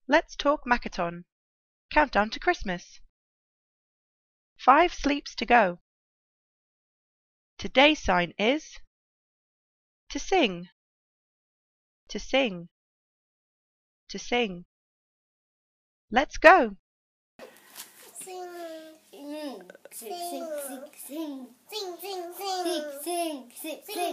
Let's talk Makaton. Countdown to Christmas. 5 sleeps to go. Today's sign is to sing, to sing, to sing. Let's go. Sing, sing, sing, sing, sing, sing, sing, sing, sing, sing,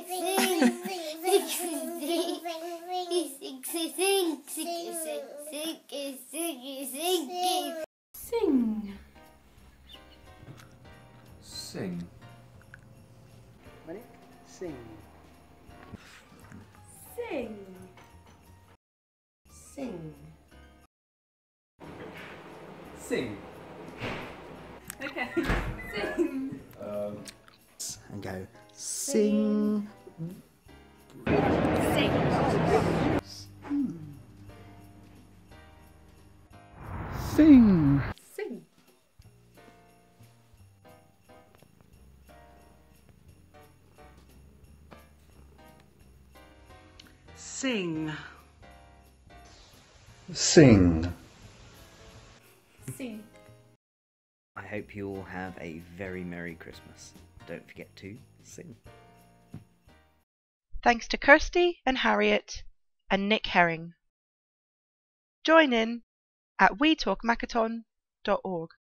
Sing. Ready? Sing. Sing. Sing. Sing. Okay. Sing. And go sing. Sing. Sing. Sing. Sing. Sing. Sing. I hope you all have a very Merry Christmas. Don't forget to sing. Thanks to Kirsty and Harriet and Nick Herring. Join in at wetalkmakaton.org.